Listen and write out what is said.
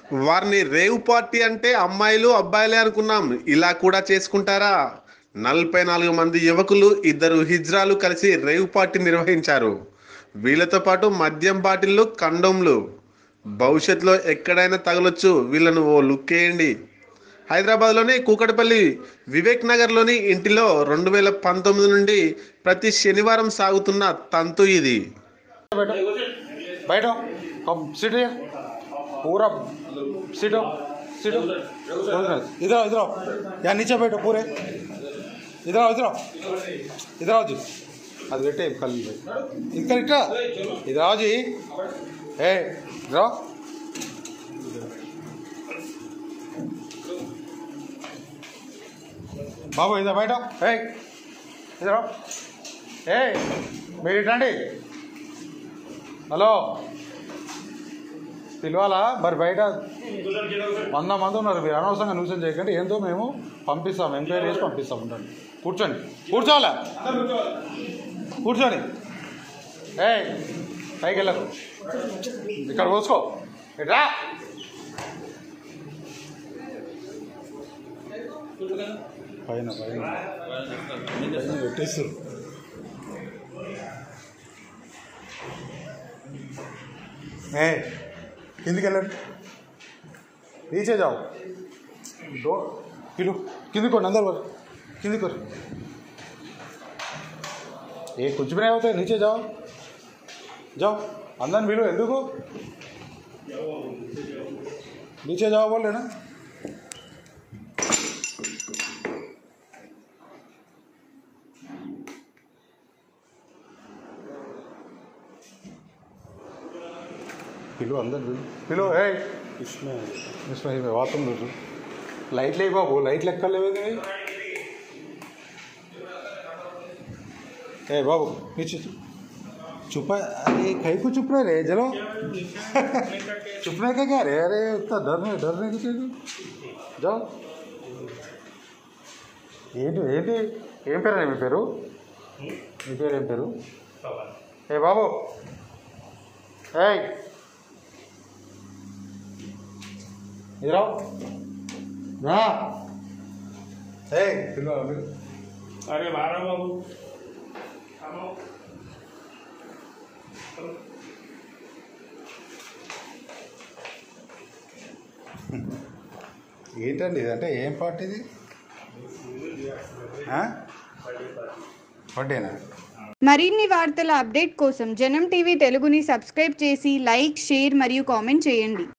వారిని rave party అంటే అమ్మాయిలు అబ్బాయిలే అనుకున్నాం. ఇలా కూడా చేసుకుంటారా? 44 మంది యువకులు, 2 హిజ్రాలు కలిసి రేవ్ పార్టీ నిర్వహించారు. వీళ్ళతో పాటు మద్యం బాటిళ్లు, కండోమ్లు. భవిష్యత్తులో ఎక్కడైనా తగలొచ్చు. వీళ్ళను ఓ లుక్ వేయండి. హైదరాబాద్లోని కూకట్పల్లి వివేక్ నగర్లోని ఇంటిలో 2019 నుండి ప్రతి శనివారం సాగుతున్న తంతు ఇది. बैठो कम सीट है पूरा सीटो सीटो इधर आओ इधर आओ यहाँ नीचे बैठो पूरे इधर आओ इधर आओ इधर आओ जी అది పెట్టే కల్ ఇక్కడ ఇక్కడ इधर आओ जी ए इधर आओ बाबू इधर बैठो ए इधर आओ ए मेरी రండి హలో పిలవాలా మరి బయట 100 మంది ఉన్నారు మీరు అనవసరంగా న్యూసెన్స్ చేయకండి ఏందో మేము పంపిస్తాం ఎంక్వైరీ చేసి పంపిస్తాం ఉండండి కూర్చోండి కూర్చోవాలా కూర్చోండి ఏ పైకి వెళ్ళకు ఇక్కడ కూర్చో రా పైన పైన పెట్టేస్తారు किंदी के नीचे जाओ दो किलो किंदी को अंदर वर किंदी कर ये कुछ भी नहीं होता नीचे जाओ जाओ अंदर मिलो हिंदू को नीचे जाओ बोल लेना पिलो अंदर पिलो है इसमें बाथरूम दो लाइट ले बाबू लाइट लेकर ले ए बाबू नीचे चुप अरे कहीं को चुप रहे चलो चुपने का क्या रे अरे उतना डरने की जाओ ఏంటి ఏం పేరు మీ పేరు మీ పేరు ఏం పేరు ఏ బాబు ఏయ్ इधर आओ ना ए पिलो अरे बारह बाबू ఏంటండి ఇదంటే ఏం పార్టీ ఇది బర్త్డేనా మరిన్ని వార్తల అప్డేట్ కోసం జనం టీవీ తెలుగుని సబ్స్క్రైబ్ చేసి లైక్ షేర్ మరియు కామెంట్ చేయండి.